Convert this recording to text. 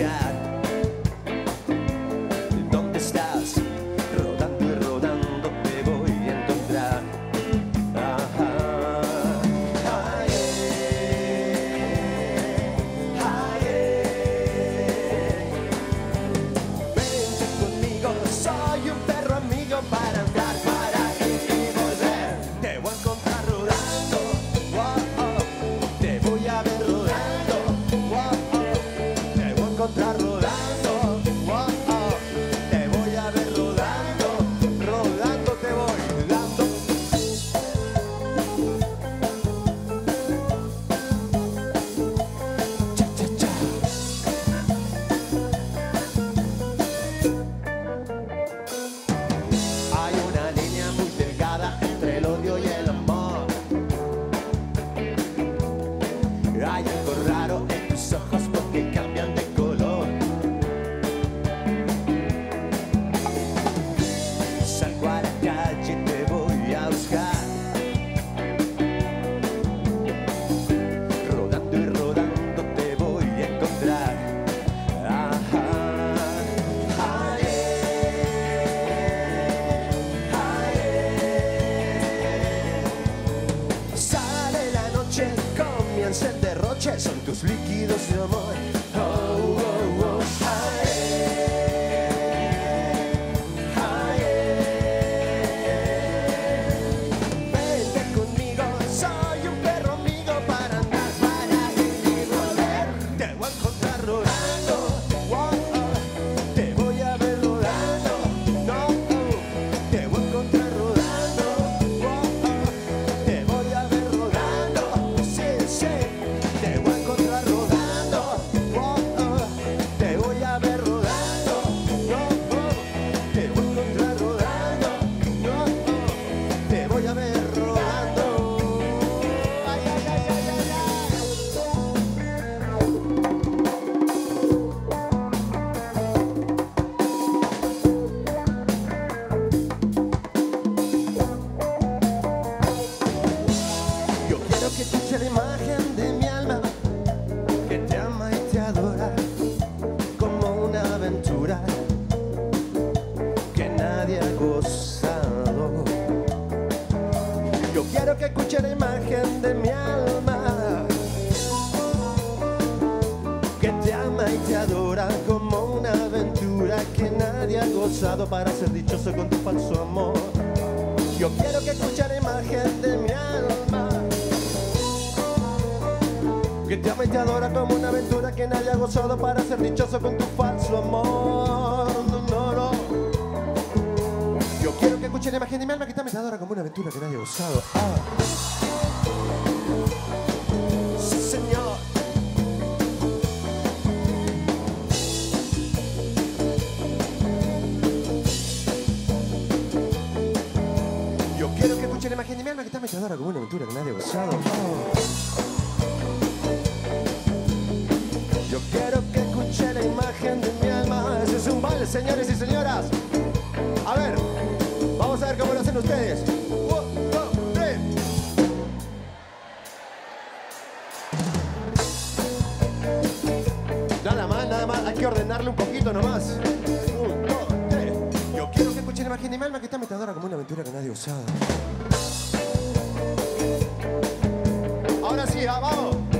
buscar. ¿Dónde estás? Rodando y rodando te voy a encontrar. Ajá. Vente conmigo, soy un perro amigo para andar, para ir y volver. Te voy a encontrar rodando, wow, oh. Te voy a ver rodando, wow, oh. Te voy a encontrar rodando, wow, oh. Te voy a ver rodando, rodando te voy dando. Cha, cha, cha. Hay una línea muy delgada entre el odio y el amor. Hay algo raro en tus ojos porque cambian de color. Salgo a la calle y te voy a buscar. Rodando y rodando te voy a encontrar. Ajá. Sale la noche, comienza el derroche, son tus líquidos de amor. Oh, oh, oh. Vente conmigo, soy un perro amigo para andar, para ir y volver. Te voy a encontrar rodando, wow, oh. Te voy a ver rodando, no, oh. Te voy a encontrar rodando, wow, oh. Te voy a ver rodando, sí, sí. Te voy a encontrar rodando, wow, oh. Te voy a ver rodando, no, oh. Te voy a encontrar rodando, no, oh. Te voy a ver rodando. Ay, ay, ay, ay, ay, ay. Yo quiero que escuche la imagen de mi alma, que te ama y te adora, como una aventura que nadie ha gozado. Yo quiero que escuche la imagen de mi alma, que te ama y te adora, como una aventura que nadie ha gozado, para ser dichoso con tu falso amor. Yo quiero que escuche la imagen de mi alma, que te ama y te adora como una aventura que nadie ha gozado, para ser dichoso con tu falso amor. No, no, no. Yo quiero que escuche la imagen de mi alma, que te ama y te adora como una aventura que nadie ha gozado. Ah. Sí, señor. Yo quiero que escuche la imagen de mi alma, que te ama y te adora como una aventura que nadie ha gozado. Oh. Yo quiero que escuche la imagen de mi alma. Ese es un baile, señores y señoras. A ver, vamos a ver cómo lo hacen ustedes. 1, 2, 3. Nada más, hay que ordenarle un poquito nomás. 1, 2, 3. Yo quiero que escuche la imagen de mi alma, que te ama y te adora como una aventura que nadie ha usado. Ahora sí, vamos.